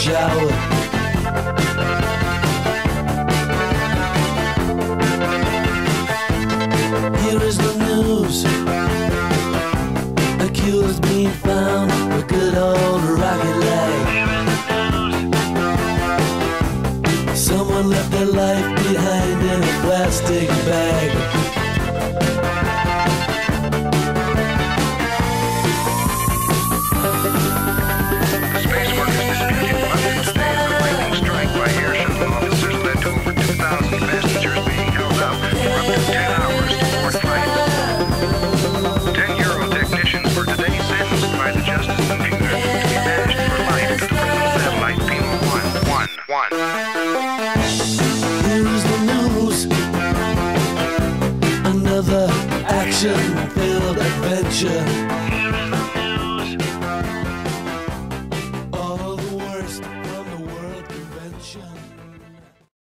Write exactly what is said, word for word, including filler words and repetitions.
shower. Here is the news. A cure's been found for good old rocket leg. Someone left their life behind in a plastic bag. Space work is disputing London today as the lightning strike by air shuttle officers led to over two thousand passengers being held up for up to ten hours to board flight. Ten Euro technicians were today sentenced by the Justice Computer to be banished for life to the prison satellite Pima one one one. Here is the news. Another action-filled adventure.